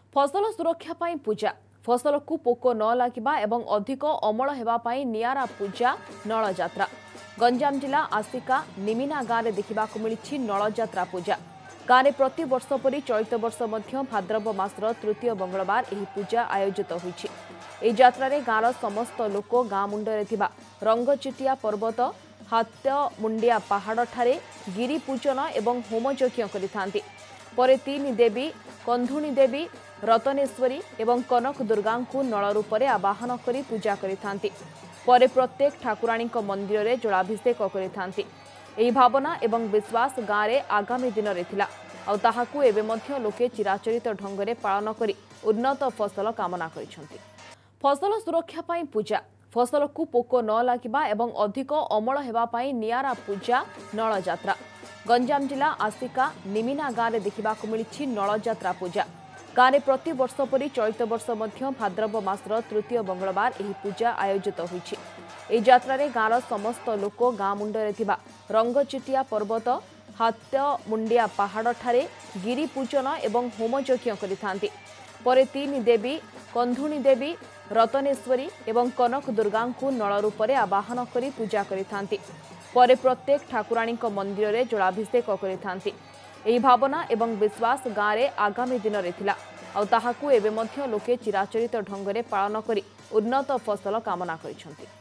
फसल सुरक्षा पाई पूजा फसल को पोक न लगिबा एवं अधिक अमल हेबा पाई नियारा पूजा नल जात्रा। गंजाम जिला आसिका निमिना गाँव में देखा मिली नल जात्रा पूजा। गाँव में प्रति वर्ष परी चलित वर्ष मध्य भाद्रव मासर तृतीय मंगलवार यह पूजा आयोजित होईछि। एही जात्रारे गाँवर समस्त लोक गाँ मुंडरे थिबा रंगचिटिया पर्वत हाथमुंडिया पहाड़ ठारे गिरी पूजन एवं होमयज्ञ करिथांती। परे तीन देवी कंधुणी देवी रतनेश्वरी एवं कनक दुर्गा को नल रूपरे आवाहन करी पूजा करिथांती। परे प्रत्येक ठाकुराणी मंदिर में जलाभिषेक करिथांती। एही भावना एवं विश्वास गाँव में आगामी दिन में थिला आउ ताहाकू एबे मध्य लोके चिराचरित ढंगरे पालन करी उन्नत फसल कामना करिसंती। फसल सुरक्षा पाई पूजा फसल को पोक न लगिबा एवं अधिक अमल हेबा पाई नियारा पूजा नल जात्रा। गंजाम जिला आसिका निमिना गाँव में देखा मिली नल जात्रा पूजा। गाँव में प्रति वर्ष परी चलित वर्ष मध्य भाद्रव मासर तृतीय मंगलवार यह पूजा आयोजित होईछि। एही जात्रारे गाँवर समस्त लोक गाँ मुंडरे थिबा रंगचिटिया पर्वत हाथमुंडिया पहाड़ ठारे गिरी पूजन एवं होमयज्ञ करिथांती। परे तीन देवी कंधुणी देवी रतनेश्वरी एवं कनक दुर्गा को नल रूपरे आवाहन करी पूजा करिथांती। परे प्रत्येक ठाकुराणी मंदिर में जलाभिषेक करिथांती। एही भावना एवं विश्वास गाँव में आगामी दिन में थिला आउ ताहाकू एबे मध्य लोके चिराचरित ढंगरे पालन करी उन्नत फसल कामना करिसंती।